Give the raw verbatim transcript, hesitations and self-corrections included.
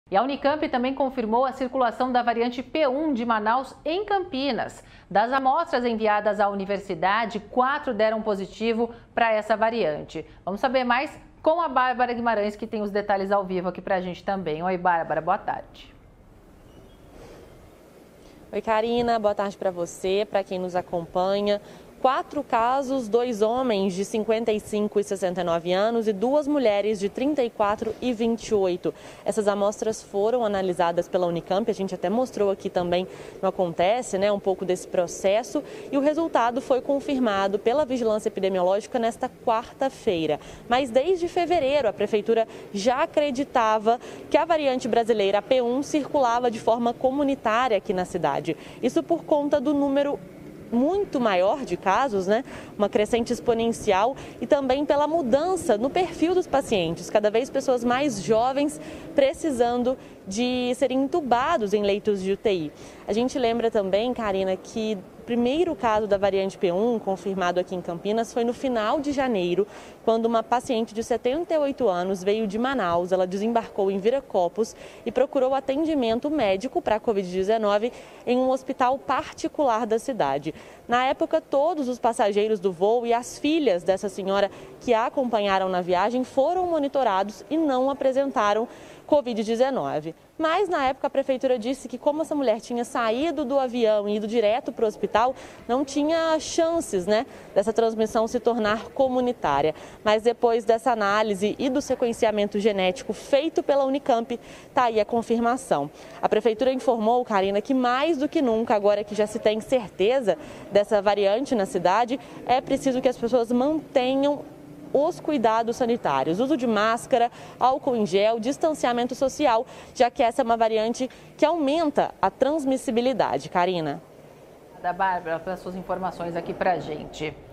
E a Unicamp também confirmou a circulação da variante P um de Manaus em Campinas. Das amostras enviadas à universidade, quatro deram positivo para essa variante. Vamos saber mais com a Bárbara Guimarães, que tem os detalhes ao vivo aqui para a gente também. Oi, Bárbara, boa tarde. Oi, Karina, boa tarde para você, para quem nos acompanha. Quatro casos, dois homens de cinquenta e cinco e sessenta e nove anos e duas mulheres de trinta e quatro e vinte e oito. Essas amostras foram analisadas pela Unicamp, a gente até mostrou aqui também no Acontece, né, um pouco desse processo, e o resultado foi confirmado pela Vigilância Epidemiológica nesta quarta-feira. Mas desde fevereiro a Prefeitura já acreditava que a variante brasileira P um circulava de forma comunitária aqui na cidade. Isso por conta do número muito maior de casos, né? Uma crescente exponencial, e também pela mudança no perfil dos pacientes, cada vez pessoas mais jovens precisando de serem entubados em leitos de U T I. A gente lembra também, Karina, que o primeiro caso da variante P um confirmado aqui em Campinas foi no final de janeiro, quando uma paciente de setenta e oito anos veio de Manaus. Ela desembarcou em Viracopos e procurou atendimento médico para a covid dezenove em um hospital particular da cidade. Na época, todos os passageiros do voo e as filhas dessa senhora que a acompanharam na viagem foram monitorados e não apresentaram covid dezenove. Mas, na época, a Prefeitura disse que, como essa mulher tinha saído do avião e ido direto para o hospital, não tinha chances, né, dessa transmissão se tornar comunitária. Mas, depois dessa análise e do sequenciamento genético feito pela Unicamp, está aí a confirmação. A Prefeitura informou, Karina, que mais do que nunca, agora que já se tem certeza dessa variante na cidade, é preciso que as pessoas mantenham os cuidados sanitários, uso de máscara, álcool em gel, distanciamento social, já que essa é uma variante que aumenta a transmissibilidade. Karina. Da Bárbara, pelas suas informações aqui pra gente.